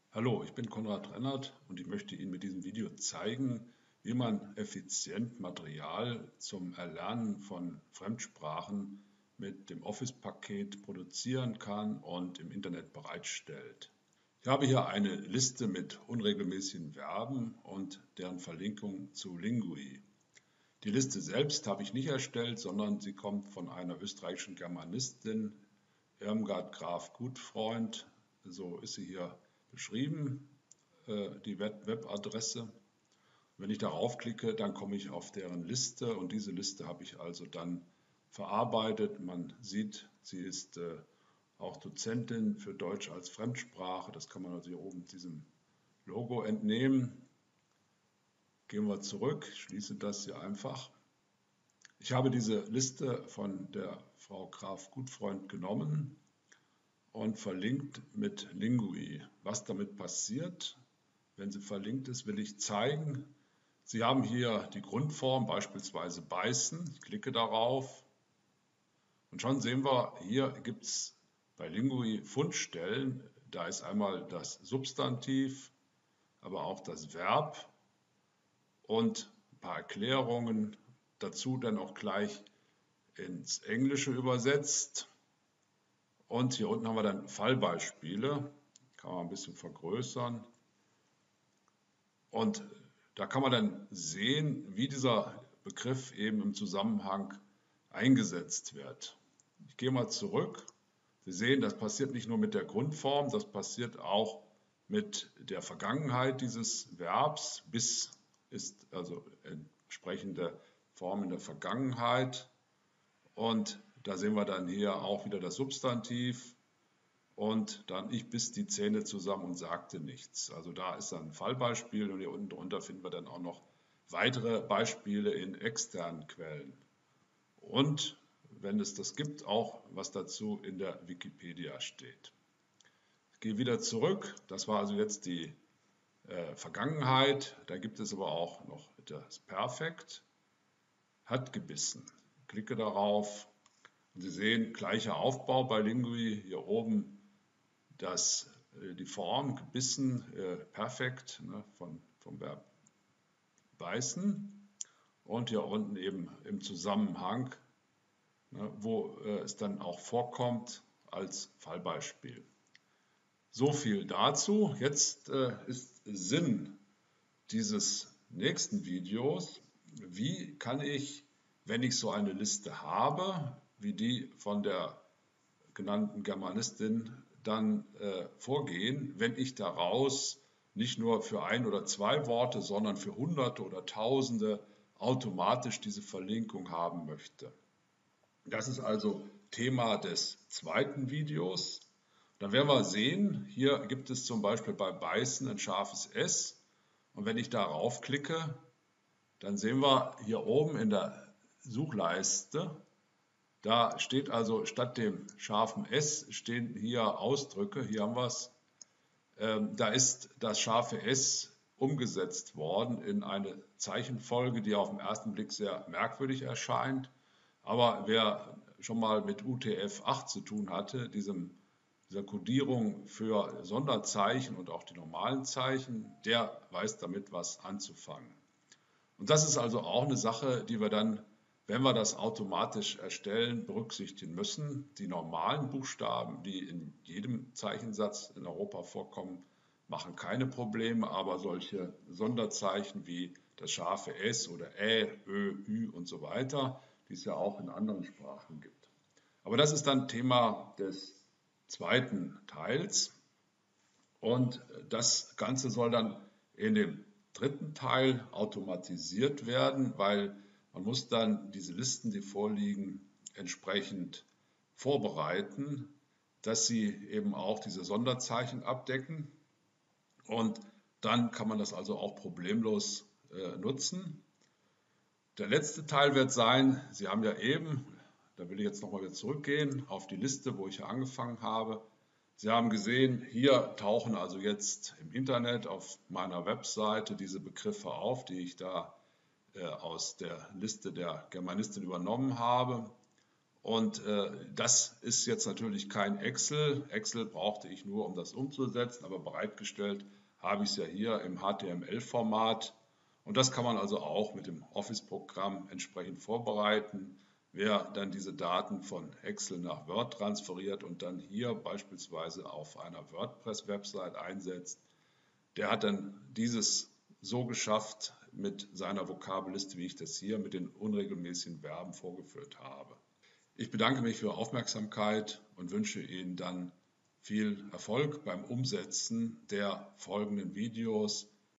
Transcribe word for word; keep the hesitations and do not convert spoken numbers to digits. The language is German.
Hallo, ich bin Konrad Rennert und ich möchte Ihnen mit diesem Video zeigen, wie man effizient Material zum Erlernen von Fremdsprachen mit dem Office-Paket produzieren kann und im Internet bereitstellt. Ich habe hier eine Liste mit unregelmäßigen Verben und deren Verlinkung zu Lingui. Die Liste selbst habe ich nicht erstellt, sondern sie kommt von einer österreichischen Germanistin, Irmgard Graf Gutfreund. So ist sie hier beschrieben, die Webadresse. Wenn ich darauf klicke, dann komme ich auf deren Liste und diese Liste habe ich also dann verarbeitet. Man sieht, sie ist auch Dozentin für Deutsch als Fremdsprache. Das kann man also hier oben diesem Logo entnehmen. Gehen wir zurück, ich schließe das hier einfach. Ich habe diese Liste von der Frau Graf Gutfreund genommen und verlinkt mit Lingui. Was damit passiert, wenn sie verlinkt ist, will ich zeigen. Sie haben hier die Grundform, beispielsweise beißen. Ich klicke darauf und schon sehen wir, hier gibt es bei Lingui Fundstellen. Da ist einmal das Substantiv, aber auch das Verb und ein paar Erklärungen. Dazu dann auch gleich ins Englische übersetzt. Und hier unten haben wir dann Fallbeispiele. Kann man ein bisschen vergrößern. Und da kann man dann sehen, wie dieser Begriff eben im Zusammenhang eingesetzt wird. Ich gehe mal zurück. Sie sehen, das passiert nicht nur mit der Grundform, das passiert auch mit der Vergangenheit dieses Verbs. Bis ist also entsprechende Form in der Vergangenheit. Und da sehen wir dann hier auch wieder das Substantiv. Und dann ich biss die Zähne zusammen und sagte nichts. Also da ist dann ein Fallbeispiel und hier unten drunter finden wir dann auch noch weitere Beispiele in externen Quellen. Und wenn es das gibt, auch was dazu in der Wikipedia steht. Ich gehe wieder zurück. Das war also jetzt die äh, Vergangenheit. Da gibt es aber auch noch das Perfekt. Hat gebissen. Ich klicke darauf. Und Sie sehen, gleicher Aufbau bei Lingui. Hier oben das, die Form gebissen, äh, perfekt, ne, von, vom Verb beißen und hier unten eben im Zusammenhang, ne, wo äh, es dann auch vorkommt als Fallbeispiel. So viel dazu. Jetzt äh, ist Sinn dieses nächsten Videos, wie kann ich, wenn ich so eine Liste habe, wie die von der genannten Germanistin, dann äh, vorgehen, wenn ich daraus nicht nur für ein oder zwei Worte, sondern für Hunderte oder Tausende automatisch diese Verlinkung haben möchte. Das ist also Thema des zweiten Videos. Dann werden wir sehen, hier gibt es zum Beispiel bei Beißen ein scharfes S. Und wenn ich darauf klicke, dann sehen wir hier oben in der Suchleiste, da steht also statt dem scharfen S stehen hier Ausdrücke, hier haben wir es, ähm, da ist das scharfe S umgesetzt worden in eine Zeichenfolge, die auf den ersten Blick sehr merkwürdig erscheint. Aber wer schon mal mit U T F acht zu tun hatte, diesem, dieser Kodierung für Sonderzeichen und auch die normalen Zeichen, der weiß damit was anzufangen. Und das ist also auch eine Sache, die wir dann, wenn wir das automatisch erstellen, berücksichtigen müssen. Die normalen Buchstaben, die in jedem Zeichensatz in Europa vorkommen, machen keine Probleme, aber solche Sonderzeichen wie das scharfe S oder Ä, Ö, Ü und so weiter, die es ja auch in anderen Sprachen gibt. Aber das ist dann Thema des zweiten Teils und das Ganze soll dann in dem dritten Teil automatisiert werden, weil man muss dann diese Listen, die vorliegen, entsprechend vorbereiten, dass sie eben auch diese Sonderzeichen abdecken und dann kann man das also auch problemlos äh, nutzen. Der letzte Teil wird sein, Sie haben ja eben, da will ich jetzt nochmal wieder zurückgehen, auf die Liste, wo ich ja angefangen habe. Sie haben gesehen, hier tauchen also jetzt im Internet auf meiner Webseite diese Begriffe auf, die ich da äh, aus der Liste der Germanistin übernommen habe. Und äh, das ist jetzt natürlich kein Excel. Excel brauchte ich nur, um das umzusetzen, aber bereitgestellt habe ich es ja hier im H T M L-Format. Und das kann man also auch mit dem Office-Programm entsprechend vorbereiten. Wer dann diese Daten von Excel nach Word transferiert und dann hier beispielsweise auf einer WordPress-Website einsetzt, der hat dann dieses so geschafft mit seiner Vokabelliste, wie ich das hier mit den unregelmäßigen Verben vorgeführt habe. Ich bedanke mich für Ihre Aufmerksamkeit und wünsche Ihnen dann viel Erfolg beim Umsetzen der folgenden Videos.